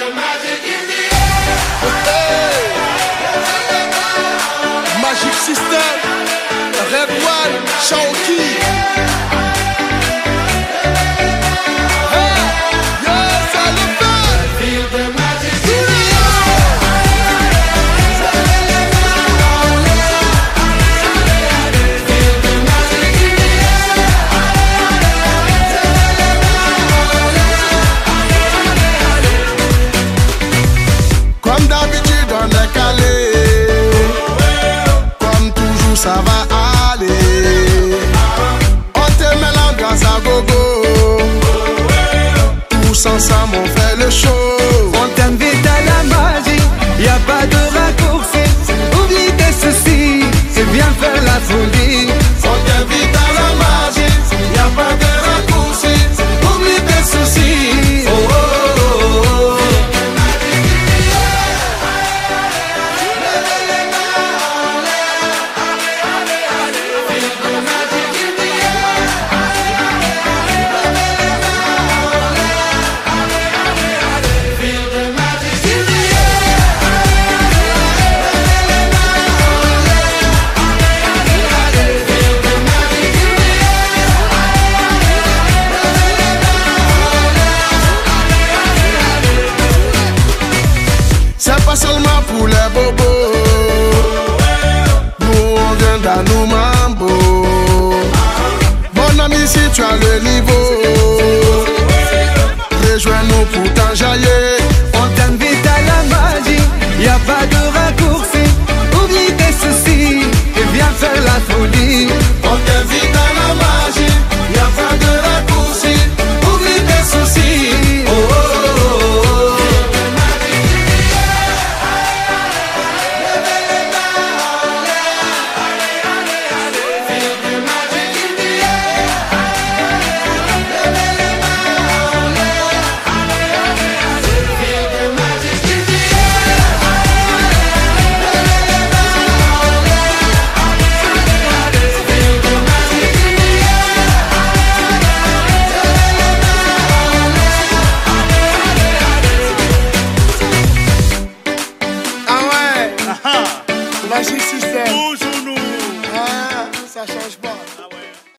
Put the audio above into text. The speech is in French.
Magic System, Red One, Shaoki. Comme d'habitude on est calé, comme toujours ça va aller. On te met l'ambiance à gogo, tous ensemble on fait le show. On t'invite à la magie, y a pas de raccourci. Oublie tes soucis, c'est bien faire la folie. On t'invite à la magie, y a pas de raccourci. Oublie tes soucis. Oh, oh, oh, oh. C'est pas seulement pour les bobos, nous on vient dans nos mambo. Mon ami, si tu as le niveau,